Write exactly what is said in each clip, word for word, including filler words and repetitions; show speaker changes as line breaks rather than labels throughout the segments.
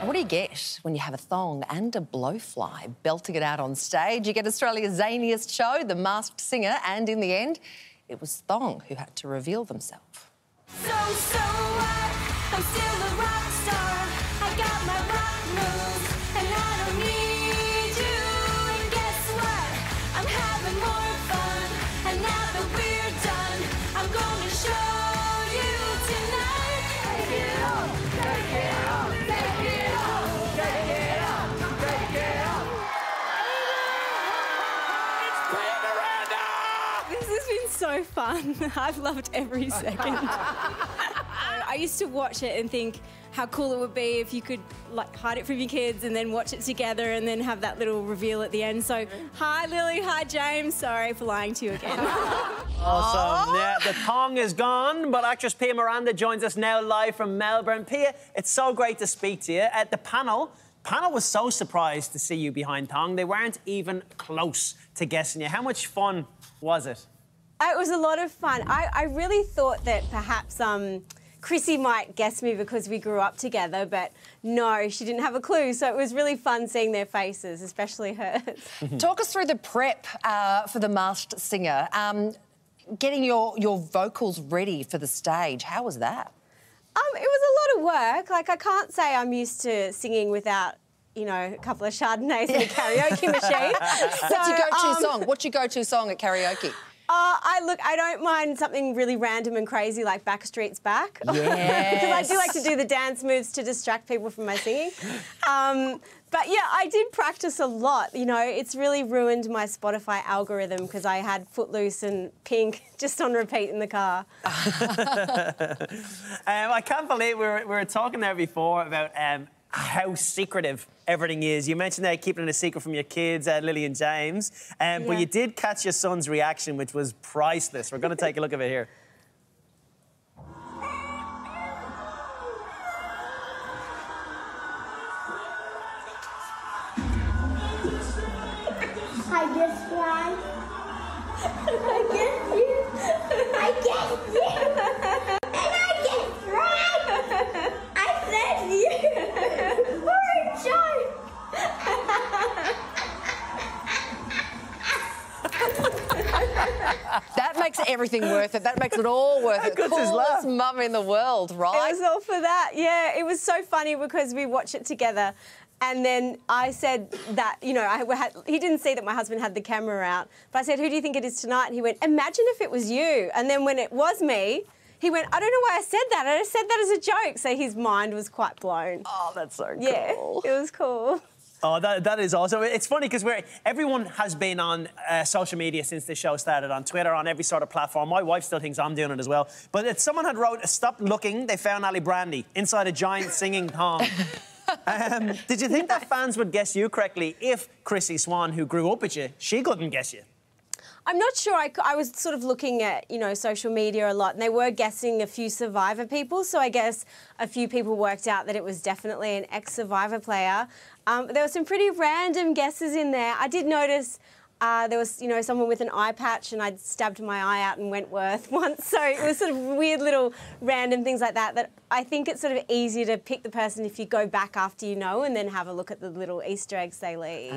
what do you get when you have a thong and a blowfly belting it out on stage? You get Australia's zaniest show, The Masked Singer, and in the end, it was Thong who had to reveal themselves.
So, so what? I'm still a rock star. I got my rock moves, and I don't need you. And guess what? I'm having more fun. And now that we're done, I'm gonna show you tonight. Take it off, take it off, take it off, take it off, take it off.
It's Pia Miranda!
This has been so fun. I've loved every second. I used to watch it and think how cool it would be if you could like hide it from your kids and then watch it together and then have that little reveal at the end. So, hi Lily, hi James. Sorry for lying to you again.
Awesome. Yeah, the thong is gone, but actress Pia Miranda joins us now live from Melbourne. Pia, it's so great to speak to you. At the panel, panel was so surprised to see you behind Thong. They weren't even close to guessing you. How much fun was it?
It was a lot of fun. I, I really thought that perhaps um, Chrissy might guess me because we grew up together, but no, she didn't have a clue. So it was really fun seeing their faces, especially hers.
Talk us through the prep uh, for The Masked Singer. Um, getting your, your vocals ready for the stage, how was that?
Um, it was a lot of work. Like, I can't say I'm used to singing without, you know, a couple of Chardonnays and a karaoke machine. So,
What's your go-to
um,
song? What's your go-to song at karaoke?
Uh, I look, I don't mind something really random and crazy like Backstreet's Back.
Yes.
Because I do like to do the dance moves to distract people from my singing. Um, but yeah, I did practice a lot. You know, it's really ruined my Spotify algorithm because I had Footloose and Pink just on repeat in the car.
um, I can't believe we were, we were talking there before about um, how secretive everything is. You mentioned that keeping it a secret from your kids, uh, Lily and James, um,
yeah.
but you did catch your son's reaction, which was priceless. We're going to take a look at it here.
I guess right. I guess you. I guess you. And I guess right. I said you. We're a joke.
That makes everything worth it. That makes it all worth it.
Good as
Coolest mum in the world, right?
It was all for that. Yeah, it was so funny because we watched it together. And then I said that, you know, I had, he didn't see that my husband had the camera out. But I said, who do you think it is tonight? And he went, imagine if it was you. And then when it was me, he went, I don't know why I said that. I just said that as a joke. So his mind was quite blown.
Oh, that's so cool.
Yeah, it was cool.
Oh, that, that is awesome. It's funny because we're everyone has been on uh, social media since the show started, on Twitter, on every sort of platform. My wife still thinks I'm doing it as well. But if someone had wrote, stop looking, they found Ali Brandy inside a giant singing thong. um, did you think that fans would guess you correctly if Chrissy Swan, who grew up with you, she couldn't guess you?
I'm not sure. I, I was sort of looking at, you know, social media a lot, and they were guessing a few Survivor people. So I guess a few people worked out that it was definitely an ex-Survivor player. Um, there were some pretty random guesses in there. I did notice uh, there was, you know, someone with an eye patch, and I'd stabbed my eye out in Wentworth once. So it was sort of weird little random things like that. That I think it's sort of easier to pick the person if you go back after you know, and then have a look at the little Easter eggs they leave.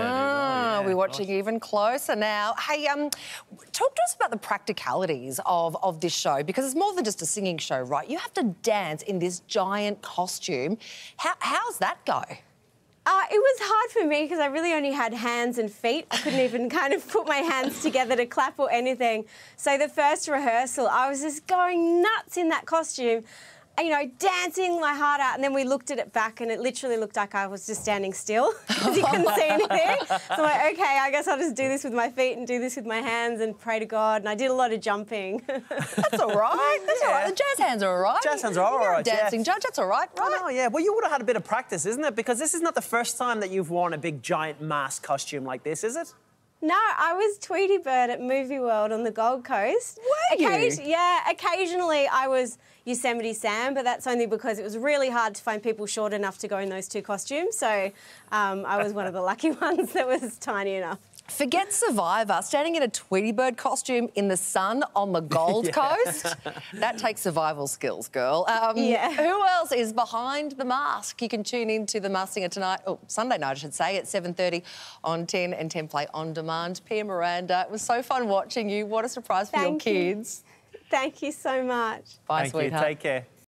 Ah,
yeah,
we're watching even closer now. Hey, um, talk to us about the practicalities of, of this show, because it's more than just a singing show, right? You have to dance in this giant costume. How, how's that go?
Uh, it was hard for me because I really only had hands and feet. I couldn't even kind of put my hands together to clap or anything. So the first rehearsal, I was just going nuts in that costume, you know, dancing my heart out. And then we looked at it back and it literally looked like I was just standing still because you couldn't see anything. So I'm like, OK, I guess I'll just do this with my feet and do this with my hands and pray to God. And I did a lot of jumping.
That's all right. That's
Yeah.
all right. The jazz hands are all right.
Jazz hands are all
You're
right,
a
yeah.
dancing judge, that's all right,
I
right?
know, yeah. Well, you would have had a bit of practice, isn't it? Because this is not the first time that you've worn a big, giant mask costume like this, is it?
No, I was Tweety Bird at Movie World on the Gold Coast.
Were you?
Occasion- yeah, occasionally I was Yosemite Sam, but that's only because it was really hard to find people short enough to go in those two costumes. So um, I was one of the lucky ones that was tiny enough.
Forget Survivor, standing in a Tweety Bird costume in the sun on the Gold
Yeah.
Coast. That takes survival skills, girl. Um,
Yeah.
Who else is behind the mask? You can tune in to The Masked Singer tonight, oh, Sunday night, I should say, at seven thirty on ten and ten Play On Demand. Pia Miranda, it was so fun watching you. What a surprise for
Thank
your
you.
kids.
Thank you so much.
Bye,
Thank
sweetheart.
you. Take care.